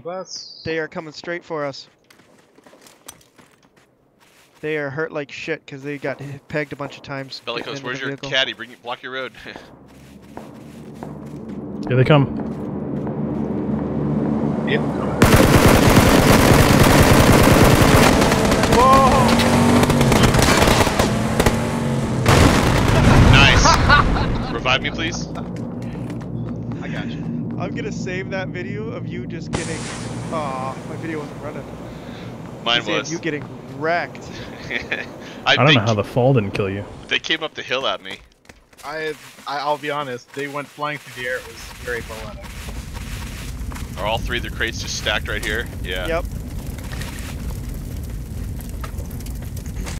bus. They are coming straight for us. They are hurt like shit because they got pegged a bunch of times. Bellicose, where's your caddy? Block your road. Here they come. Yep. Whoa! Nice. Revive me, please. I got you. I'm gonna save that video of you just getting. Aw, my video wasn't running. Mine was. You getting wrecked. I don't know how the fall didn't kill you. They came up the hill at me. I'll be honest. They went flying through the air. It was very poetic. Are all three of the crates just stacked right here? Yeah. Yep.